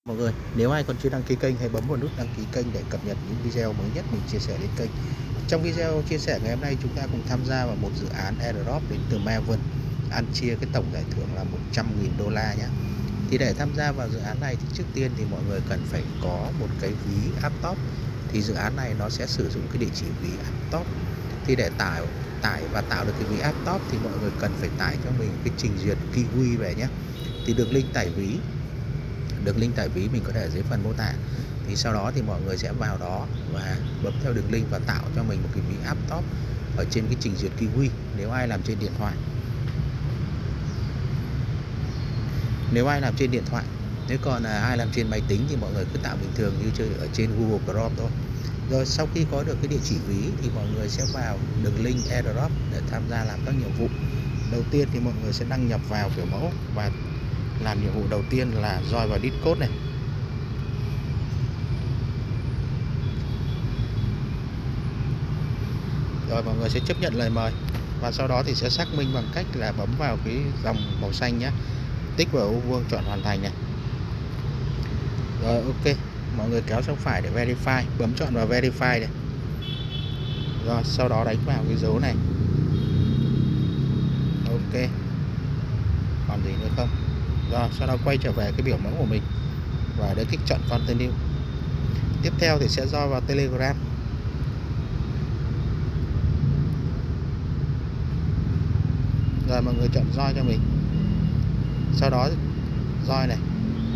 Mọi người, nếu ai còn chưa đăng ký kênh hãy bấm vào nút đăng ký kênh để cập nhật những video mới nhất mình chia sẻ lên kênh. Trong video chia sẻ ngày hôm nay chúng ta cùng tham gia vào một dự án airdrop đến từ Maven, ăn chia cái tổng giải thưởng là 100.000 đô la nhé. Thì để tham gia vào dự án này thì trước tiên thì mọi người cần phải có một cái ví Aptos. Thì dự án này nó sẽ sử dụng cái địa chỉ ví Aptos. Thì để tải và tạo được cái ví Aptos thì mọi người cần phải tải cho mình cái trình duyệt Kiwi về nhé. Thì đường link tải ví mình có để ở dưới phần mô tả. Thì sau đó thì mọi người sẽ vào đó và bấm theo đường link và tạo cho mình một cái ví Aptos ở trên cái trình duyệt Kiwi nếu ai làm trên điện thoại. Nếu còn ai làm trên máy tính thì mọi người cứ tạo bình thường như chơi ở trên Google Chrome thôi. Rồi sau khi có được cái địa chỉ ví thì mọi người sẽ vào đường link airdrop để tham gia làm các nhiệm vụ. Đầu tiên thì mọi người sẽ đăng nhập vào kiểu mẫu và làm nhiệm vụ đầu tiên là join vào Discord này. Rồi mọi người sẽ chấp nhận lời mời và sau đó thì sẽ xác minh bằng cách là bấm vào cái dòng màu xanh nhé, tích vào ô vuông chọn hoàn thành này. Rồi ok, mọi người kéo sang phải để verify, bấm chọn vào verify này. Rồi sau đó đánh vào cái dấu này. Ok, còn gì nữa không? Rồi sau đó quay trở về cái biểu mẫu của mình và để kích chọn continue. Tiếp theo thì sẽ join vào Telegram. Rồi mọi người chọn join cho mình. Sau đó join này.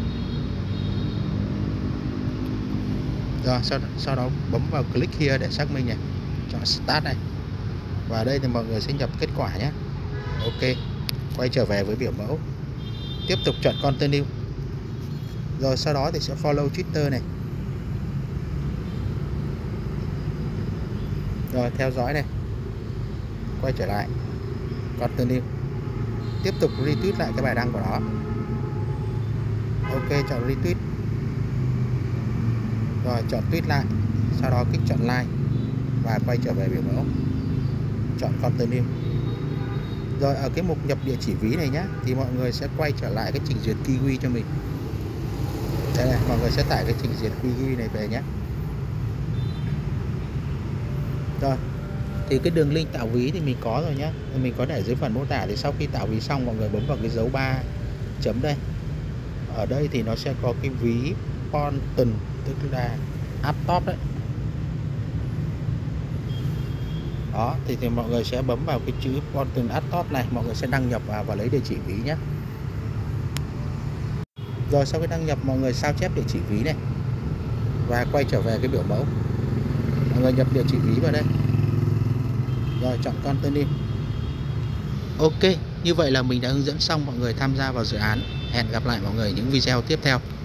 Rồi sau đó bấm vào click here để xác minh này, chọn start này. Và đây thì mọi người sẽ nhập kết quả nhé. Ok, quay trở về với biểu mẫu, tiếp tục chọn continue. Rồi sau đó thì sẽ follow Twitter này. Rồi theo dõi này, quay trở lại continue, tiếp tục retweet lại cái bài đăng của nó. Ok, chọn retweet. Rồi chọn tweet lại, sau đó kích chọn like và quay trở về biểu mẫu, chọn continue. Rồi ở cái mục nhập địa chỉ ví này nhé, thì mọi người sẽ quay trở lại cái trình duyệt Kiwi cho mình. Đây này, mọi người sẽ tải cái trình duyệt Kiwi này về nhé. Rồi thì cái đường link tạo ví thì mình có rồi nhé, mình có để dưới phần mô tả. Thì sau khi tạo ví xong mọi người bấm vào cái dấu 3 chấm đây. Ở đây thì nó sẽ có cái ví Ponton, tức là Aptos đấy. Đó thì mọi người sẽ bấm vào cái chữ Ponton Aptos này, mọi người sẽ đăng nhập vào và lấy địa chỉ ví nhé. Rồi sau khi đăng nhập mọi người sao chép địa chỉ ví này và quay trở về cái biểu mẫu. Mọi người nhập địa chỉ ví vào đây. Rồi chọn continue. Ok, như vậy là mình đã hướng dẫn xong mọi người tham gia vào dự án. Hẹn gặp lại mọi người những video tiếp theo.